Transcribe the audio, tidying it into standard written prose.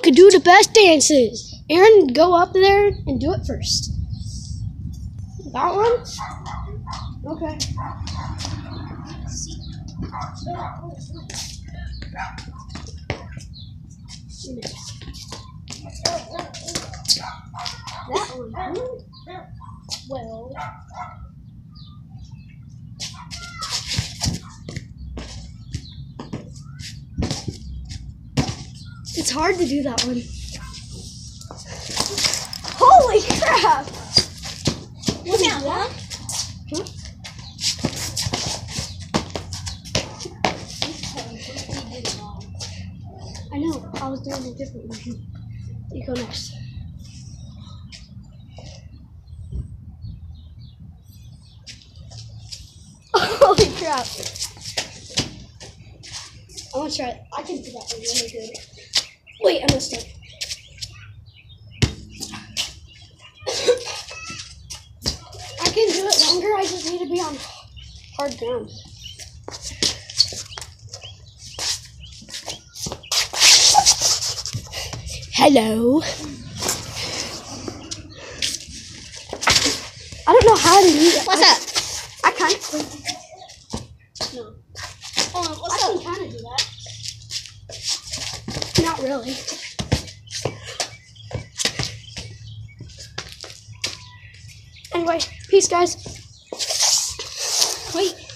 can do the best dances. Aaron, go up there and do it first. That one? Okay. That one. Well. It's hard to do that one. Holy crap! What's that? Huh? I know, I was doing a different one. You go next. Holy crap. I want to try it. I can do that one really good. Wait, I messed up. I can do it longer, I just need to be on hard ground. Hello. I don't know how to do that. What's that? I kind of. No. What's I up? can kind of do that. Not really. Anyway, peace, guys. Wait.